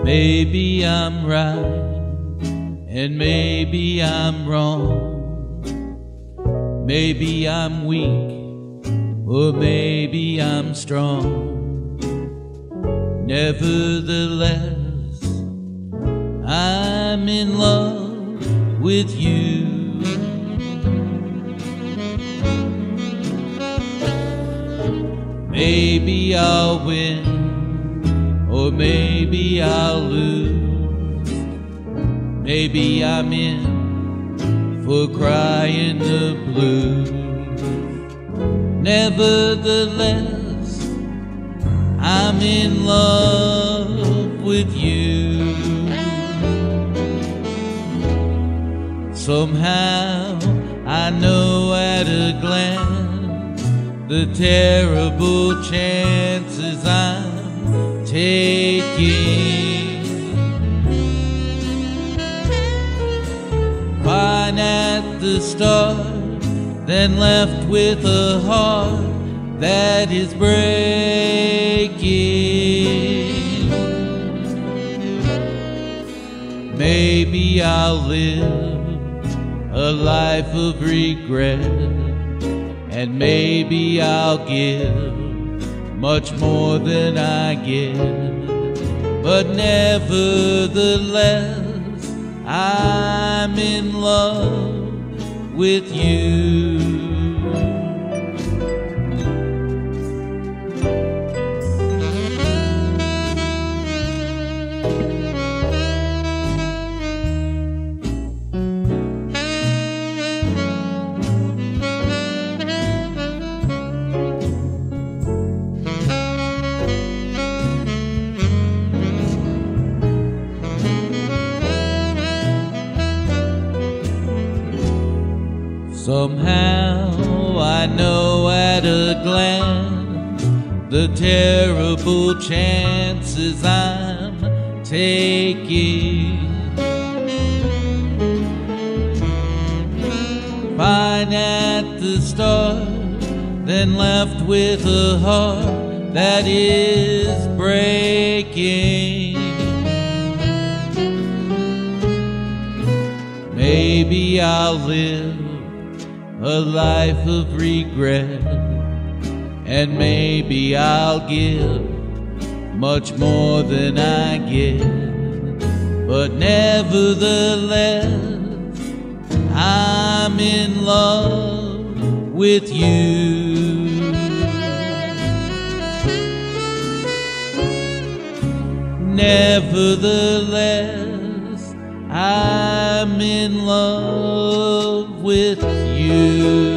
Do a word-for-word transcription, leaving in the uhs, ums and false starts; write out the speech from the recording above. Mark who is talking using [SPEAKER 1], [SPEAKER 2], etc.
[SPEAKER 1] Maybe I'm right, and maybe I'm wrong. Maybe I'm weak, or maybe I'm strong. Nevertheless, I'm in love with you. Maybe I'll win, or maybe I'll lose. Maybe I'm in for crying the blues. Nevertheless, I'm in love with you. Somehow I know at a glance the terrible chances I'm taking. Fine at the start, then left with a heart that is breaking. Maybe I'll live a life of regret, and maybe I'll give much more than I get. But nevertheless, I'm in love with you. Somehow I know at a glance the terrible chances I'm taking. Fine at the start, then left with a heart that is breaking. Maybe I'll live a life of regret, and maybe I'll give much more than I get. But nevertheless, I'm in love with you. Nevertheless, I'm in love with you.